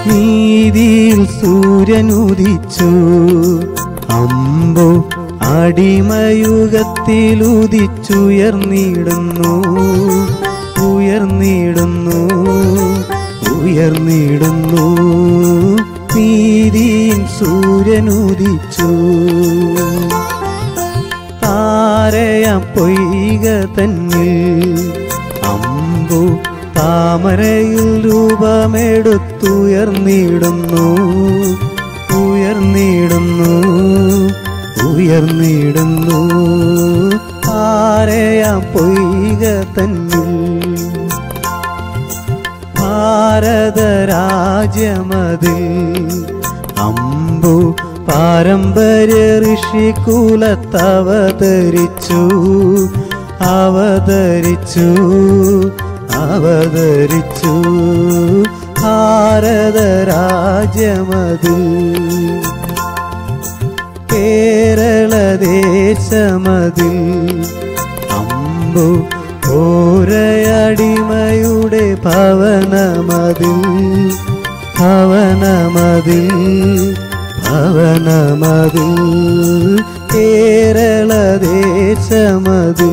നീതിയിൽ സൂര്യനുദിച്ചു. അമ്പോ അടിമയുഗത്തിലുദിച്ചുയർന്നിടുന്നു, ഉയർന്നിടുന്നു, ഉയർന്നിടുന്നു. നീതിയിൽ സൂര്യനുദിച്ചു. താരയാം പൊയ്ക തന്നിൽ അമ്പു താമരയിൽ രൂപമെടുത്തുയർന്നിടുന്നു, ഉയർന്നിടുന്നു, ഉയർന്നിടുന്നു. താരയാം പൊയ്ക തന്നിൽ ഭാരതരാജ്യമതിൽ അമ്പു പാരമ്പര്യ ഋഷികുലത്തവതരിച്ചു, അവതരിച്ചു, അവതരിച്ചു. ഭാരതരാജ്യമതിൽ കേരളദേശമതിൽ അമ്പു ഓരയടിമയുടെ ഭവനമതിൽ, ഭവനമതിൽ, ഭവനമതിൽ. കേരളദേശമതിൽ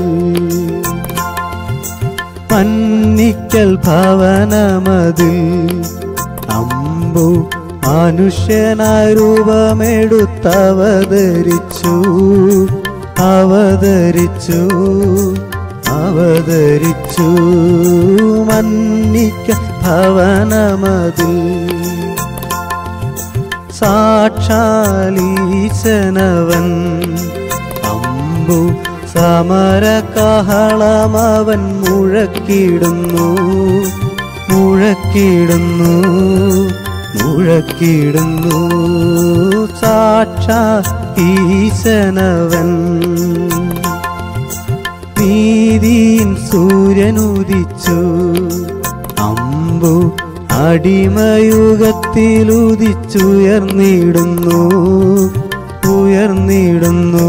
പന്നിക്കൽ ഭവനമതിൽ അമ്പു മനുഷ്യനായി രൂപമെടുത്തവതരിച്ചു, അവതരിച്ചു, അവതരിച്ചു. മന്നിക്കൽ ഭവനമതിൽ സാക്ഷാലീശനവൻ അമ്പു സമരകഹളമവൻ മുഴക്കിടുന്നു, മുഴക്കിടുന്നു, മുഴക്കിടുന്നു. സാക്ഷാൽ ഈശനവൻ നീതിയിൽ സൂര്യനുദിച്ചു. അമ്പു അടിമയുഗത്തിലുദിച്ചുയർന്നിടുന്നു, ഉയർന്നിടുന്നു,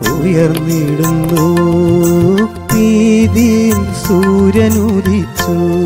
ഉയർന്നിടുന്നു. നീതിയിൽ സൂര്യനുദിച്ചു.